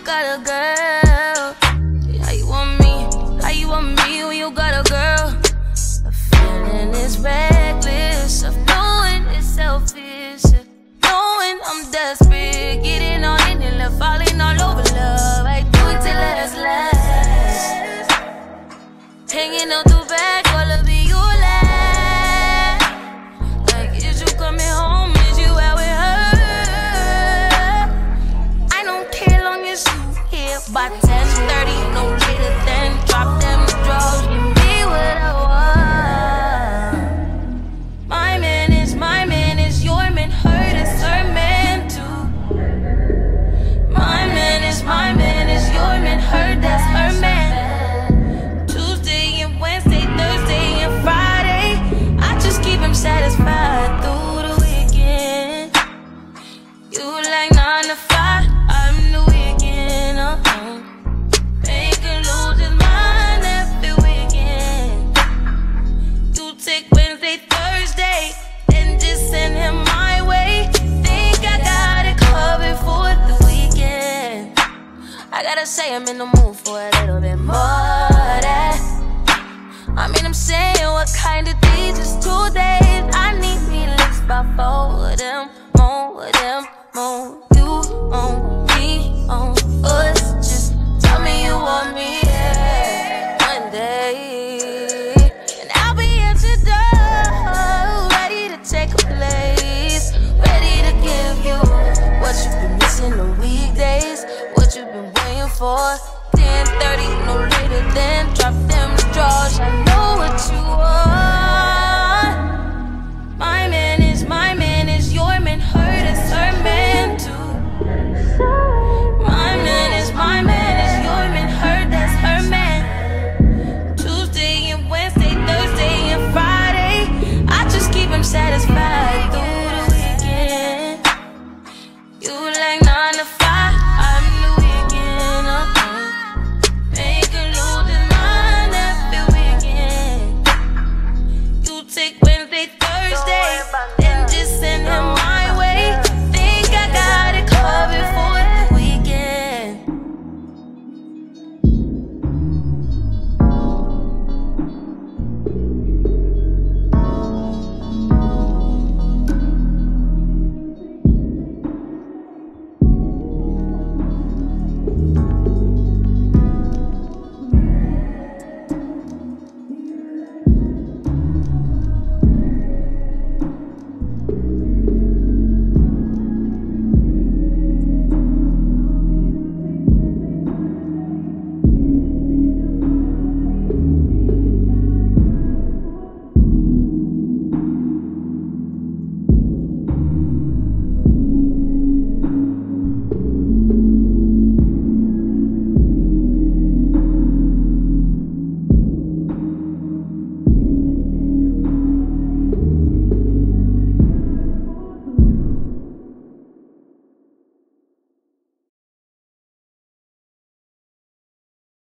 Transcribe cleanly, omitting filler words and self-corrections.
got a girl. How you want me? How you want me when you got a girl? A feeling is reckless, of knowing it's selfish, knowing I'm desperate, getting on it and left falling all over love. I do it till it's last, hanging out the back, all of it you laugh. Like, is you coming home? Is you out with her? I don't care long as you here by 10:30, no later than drop them drawers, give me what I want. My man is your man, her is her man too. My man is your man, her that's her man. Tuesday and Wednesday, Thursday and Friday, I just keep him satisfied through the weekend. You like 9 to 5, I'm the weekend. Make him lose his mind every weekend. You take Wednesday, Thursday, then just send him my way. Think I got it covered for the weekend. I gotta say I'm in the mood for a little bit more of that. I mean, I'm saying, what kind of days? Just 2 days. I need me lips by 4 of them, more of them, more. You on me, on us. Just tell me you want me, yeah, one day, and I'll be at your door, ready to take a place, ready to give you what you've been missing the weekdays, what you've been waiting for. 10:30, no later than drop them drawers.